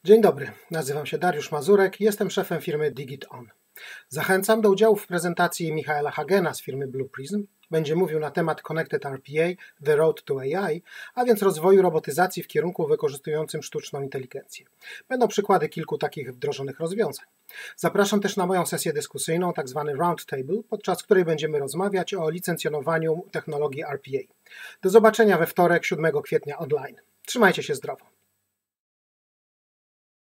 Dzień dobry, nazywam się Dariusz Mazurek, jestem szefem firmy DigitOn. Zachęcam do udziału w prezentacji Michaela Hagena z firmy Blue Prism. Będzie mówił na temat Connected RPA, The Road to AI, a więc rozwoju robotyzacji w kierunku wykorzystującym sztuczną inteligencję. Będą przykłady kilku takich wdrożonych rozwiązań. Zapraszam też na moją sesję dyskusyjną, tak zwany Roundtable, podczas której będziemy rozmawiać o licencjonowaniu technologii RPA. Do zobaczenia we wtorek, 7 kwietnia online. Trzymajcie się zdrowo.